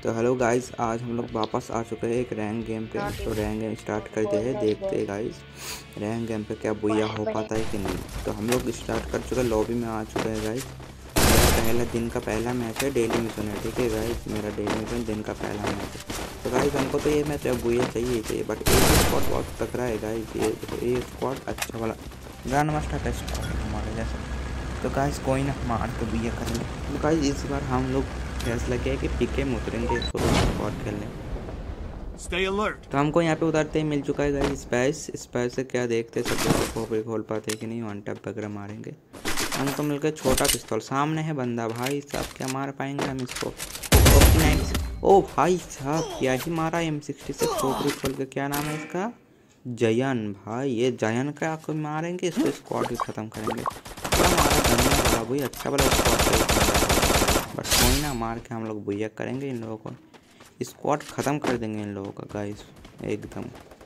तो hello guys, आज हम लोग वापस आ चुके हैं एक रैंक गेम पे। तो रैंक गेम स्टार्ट करते हैं, देखते हैं गाइस रैंक गेम पे क्या बुया हो पाता है कि नहीं। तो हम लोग स्टार्ट कर चुके हैं, लॉबी में आ चुके हैं गाइस। मेरा पहला दिन का पहला मैच है, डेली मिशन है, ठीक है गाइस। मेरा डेली मिशन दिन का पहला मैच है। तो गाइस हमको तो ये मैच बुया चाहिए चाहिए, बट एक स्क्वाड बहुत तकड़ा है गाइस। ये स्क्वाड अच्छा वाला ग्रैंड मास्टर का स्क्वाड है हमारे जैसा। तो गाइस कोई ना, मार के बुया करेंगे। तो गाइस इस बार हम लोग फैसला किया है कि पीके में उतरेंगे, स्क्वाड खेलने। तो हमको यहाँ पे उतरते ही मिल चुका है गाइस स्पाइस से क्या देखते सब लोग खोपड़ी खोल पाते हैं कि नहीं। वन टैप वगैरह मारेंगे। हमको मिल गया छोटा पिस्तौल, सामने है बंदा। भाई साहब क्या मार पाएंगे हम इसको। ओ भाई साहब क्या ही मारा। M60 से खोपड़ी खोल के। क्या नाम है इसका? जयन। भाई ये जयन का कोई मारेंगे, इसको स्क्वाड भी खत्म करेंगे। बड़ा मारा गंदा वाला भाई, अच्छा वाला स्क्वाड। बट कोई ना, मार के हम लोग बुया करेंगे इन लोगों को, स्क्वाड ख़त्म कर देंगे इन लोगों का गाइस एकदम।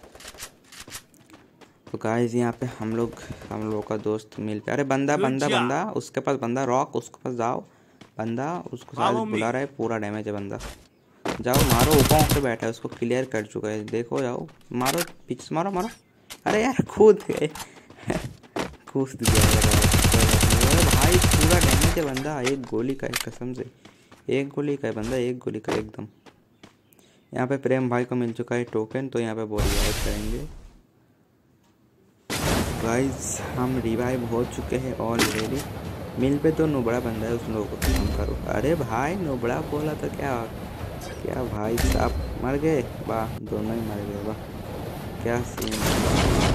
तो गाइस यहाँ पे हम लोगों का दोस्त मिल पे। अरे बंदा उसके पास बंदा रॉक, उसके पास जाओ। बंदा उसको शायद बुला रहा है, पूरा डैमेज है बंदा। जाओ मारो, ऊपर पे बैठा है, उसको क्लियर कर चुका है। देखो जाओ मारो, पीछे मारो। अरे यार कूद गए कूद दिया भाई, पूरा डैमेज है बंदा। एक गोली का है, कसम से एक गोली का है बंदा, एक गोली का एकदम। यहाँ पे प्रेम भाई को मिल चुका है टोकन, तो यहाँ पे वो रिवाइव करेंगे गाइस। हम रिवाइव हो चुके हैं ऑलरेडी। मिल पे तो नुबड़ा बंदा है, उस लोगों को खत्म करो। अरे भाई नुबड़ा बोला तो क्या भाई साहब मर गए। वाह, दोनों ही मर गए। वाह क्या सीन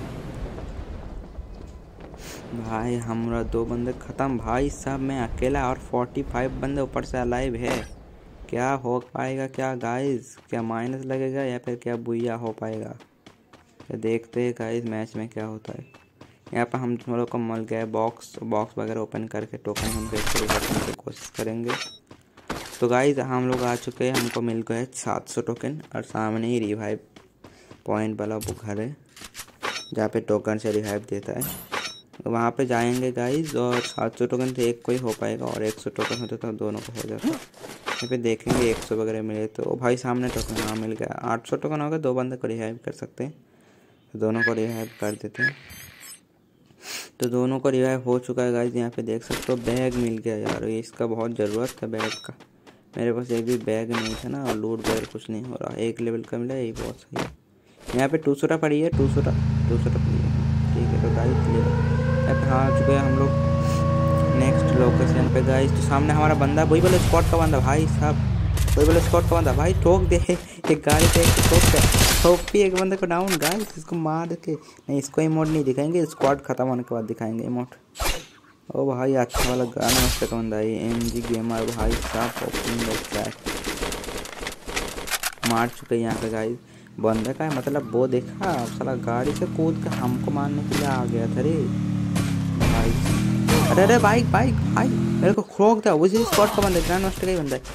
भाई। हमारा 2 बंदे ख़त्म भाई साहब, मैं अकेला और 45 बंदे ऊपर से अलाइव है। क्या हो पाएगा क्या गाइस? क्या माइनस लगेगा या फिर क्या बुया हो पाएगा? तो देखते हैं गाइस मैच में क्या होता है। यहाँ पर हम लोग को मिल गया बॉक्स वगैरह ओपन करके टोकन हम शुरू करने की कोशिश करेंगे। तो गाइस हम लोग आ चुके हैं, हमको मिल गया 700 टोकन और सामने ही रिवाइव पॉइंट वाला वो घर है जहाँ पे टोकन से रिवाइव देता है। वहाँ पे जाएंगे गाइस, और 700 टोकन से एक को ही हो पाएगा, और 100 टोकन होते तो दोनों को हो जाता। यहाँ पे देखेंगे 100 वगैरह मिले तो। भाई सामने टोकन हाँ मिल गया। 800 टोकन हो गया, 2 बंदे को रिवाइव कर सकते हैं, तो दोनों को रिवाइव कर देते हैं। तो दोनों को रिवाइव हो चुका है गाइस। यहाँ पे देख सकते हो बैग मिल गया यार, इसका बहुत ज़रूरत था बैग का। मेरे पास एक भी बैग नहीं था ना, और लूट वगैरह कुछ नहीं हो रहा। 1 लेवल का मिला, यही बहुत सही है। यहाँ पे 200 पड़ी है, 200 पड़ी है, ठीक है। तो गाइस क्लियर आ चुके हैं हम लोग नेक्स्ट लोकेशन पे गाइस। तो सामने हमारा बंदा, वही वाला स्क्वाड का बंदा भाई साहब, वही वाला स्क्वाड का बंदा भाई। ठोक दे एक गाड़ी पे, ठोक भी एक बंदे को डाउन गाइस। इसको मार के नहीं, इसको इमोट नहीं दिखाएंगे, स्क्वाड खत्म होने के बाद दिखाएंगे इमोट। ओ भाई अच्छा वाला गाना मस्त का बंदा है, MG गेमर भाई साहब। मार चुके हैं यहाँ पे गाइस। बंदे का मतलब वो देखा, साला गाड़ी से कूद के हमको मारने के लिए आ गया था रे भाई। अरे बाइक भाई मेरे को खोक था। उसी स्पॉट का बंदा, ग्रैंड मास्टर का ही बंदा है।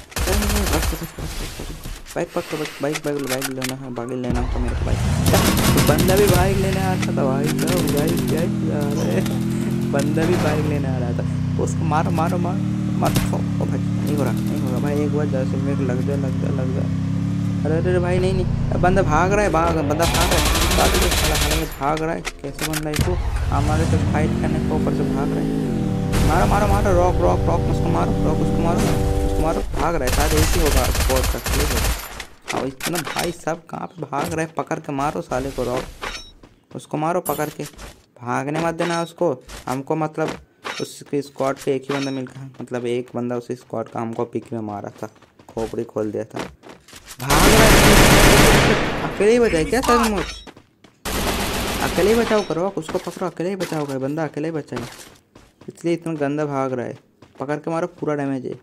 बाइक लेना है, बाइक लेना था मेरे को बाइक। बंदा भी बाइक लेने आ रहा था भाई साहब। बंदा भी बाइक लेने आ रहा था, उसको मारो ओ भाई नहीं हो रहा भाई। एक बार 10 मिनट लग जा। अरे भाई नहीं बंदा भाग रहा है, बंदा भाग रहा है। कैसे बंदा इसको हमारे से फाइट करने के ऊपर से भाग रहा है। मारो रॉक उसको मारो। भाग रहा है, शायद ऐसी होगा स्पोर्ट का क्लिप है। और इतना भाई साहब कहाँ पे भाग रहा है, पकड़ के मारो साले को। रॉक उसको मारो पकड़ के, भागने मत देना उसको। हमको मतलब उसके स्क्वाड पे एक ही बंदा मिल गया, मतलब एक बंदा उसी स्क्वाड का हमको पिक में मारा था, खोपड़ी खोल दिया था। भाग रहा है, अकेले ही बचाए क्या सर? मुझ अकेले ही बचाओ करो, उसको पकड़ो, अकेले ही बचाओ कर, बंदा अकेले ही बचाए, इसलिए इतना गंदा भाग रहा है। पकड़ के मारो, पूरा डैमेज है।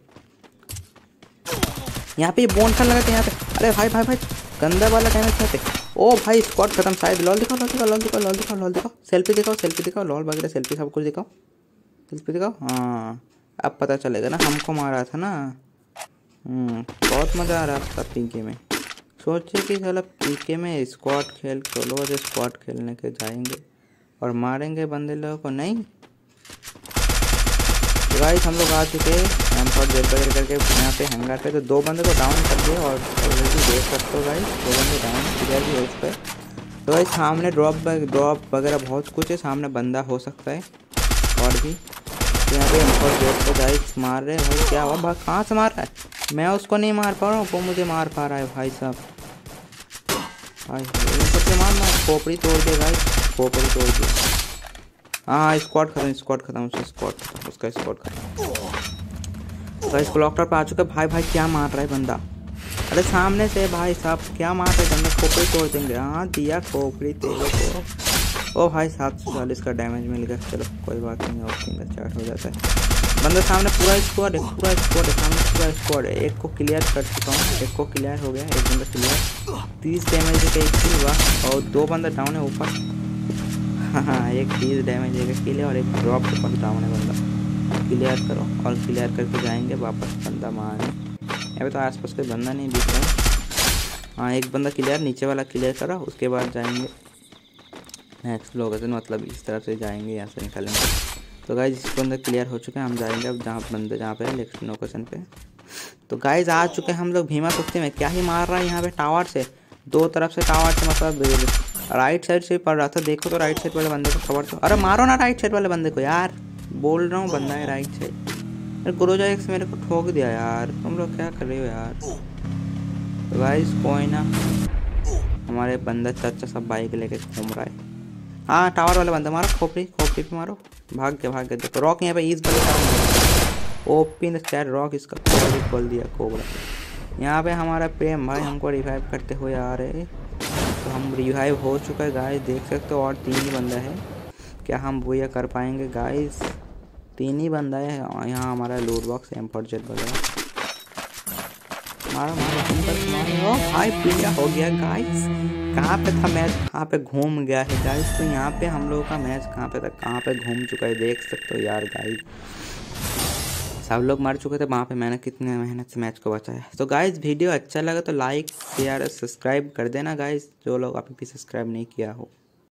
यहाँ पे बोन खान लगा था यहाँ पे। अरे भाई गंदा वाला डैमेज यहाँ पे। ओ भाई स्क्वाड खत्म शायद। लॉल दिखाओ, सेल्फी दिखाओ, लॉल वगैरह सेल्फी सब कुछ दिखाओ। हाँ अब पता चलेगा ना, हमको मारा था ना। बहुत मज़ा आ रहा था पीके में। सोचे कि साला पीके में स्क्वाड खेलने के जाएंगे और मारेंगे बंदे लोगों को। नहीं तो गाइस हम लोग आ चुके हैं M4 वगैरह करके यहाँ पे हैंगर पे। तो 2 बंदे तो डाउन कर दिए और ऑलरेडी देख सकते हो गाइस 2 बंदे डाउन क्लियर भी हो चुके हैं। तो गाइस सामने ड्रॉप वगैरह बहुत कुछ है, सामने बंदा हो सकता है और भी। तो यहाँ पे M4 को गाइस मार रहे हैं। भाई क्या हुआ, भाई कहाँ से मार रहा है, मैं उसको नहीं मार पा रहा हूँ, वो मुझे मार पा रहा है भाई साहब। भाई सबसे मार खोपड़ी तोड़ दिया गाइस, खोपड़ी तोड़ दिया। हाँ स्क्वाड खत्म उसका स्क्वाड खत्म। गाइस क्लॉक टावर पे आ चुका है। भाई क्या मार रहा है बंदा, अरे सामने से भाई साहब क्या मार रहे बंदा, खोपड़ी तोड़ देंगे। हाँ दिया खोपड़ी तेरे को। ओ भाई 740 का डैमेज मिल गया, चलो कोई बात नहीं, और फिंगर चार्ट हो जाता है। बंदा सामने पूरा स्क्वाड है सामने पूरा स्क्वाड है। एक को क्लियर कर चुका हूँ, एक को क्लियर हो गया, एक बंदा क्लियर 30 डैमेज का एक किल हुआ और 2 बंदा डाउन है ऊपर। हाँ एक 30 डैमेज का किल है और एक ड्रॉप के पास डाउन है बंदा। क्लियर करो और क्लियर करके जाएंगे वापस बंदा मारने। यहाँ पे तो आसपास कोई बंदा नहीं दिख रहा। हाँ एक बंदा क्लियर, नीचे वाला क्लियर करो, उसके बाद जाएंगे नेक्स्ट लोकेशन, मतलब इस तरफ से जाएंगे, यहाँ से निकलेंगे। तो गाइज इस बंदा क्लियर हो चुके हैं, हम जाएंगे अब जहाँ पे नेक्स्ट लोकेशन पे। तो गाइज आ चुके हैं हम लोग भीमा कुश्ती में। क्या ही मार रहा है यहाँ पे टावर से, 2 तरफ से टावर से, मतलब राइट साइड से पड़ रहा था। देखो तो राइट साइड वाले बंदे को खबर तो, अरे मारो ना राइट साइड वाले बंदे को यार, बोल रहा हूँ बंदा है राइट साइड। गुरुजा एक से मेरे को ठोक दिया यार, तुम लोग क्या कर रहे हो यार। तो गाइज कोई ना, हमारे बंदा चाचा सब बाइक लेके घूम रहा है। हाँ टावर वाला बंदा मारो, खोपड़ी पे मारो, भाग के देखो। रॉक यहाँ पे इस बंदे ओपी ने चैट रॉक इसका खोल दिया कोबरा। यहाँ पे हमारा प्रेम भाई हमको रिवाइव करते हुए आ रहे। तो हम रिवाइव हो चुका है गाइस, देख सकते हो, और 3 ही बंदा है। क्या हम वो ये कर पाएंगे गाइस, 3 ही बंदा है। यहाँ हमारा लूट बॉक्स M4 वगैरह मारो भाई, प्रिया हो गया गाइस। कहाँ पे था मैच, कहाँ पे घूम गया है गाइस। तो यहाँ पे हम लोगों का मैच कहाँ पे था, कहाँ पे घूम चुका है, देख सकते हो यार गाइस। सब लोग मर चुके थे वहाँ पे, मैंने कितने मेहनत से मैच को बचाया। तो गाइस वीडियो अच्छा लगा तो लाइक शेयर सब्सक्राइब कर देना गाइस, जो लोग अभी भी सब्सक्राइब नहीं किया हो।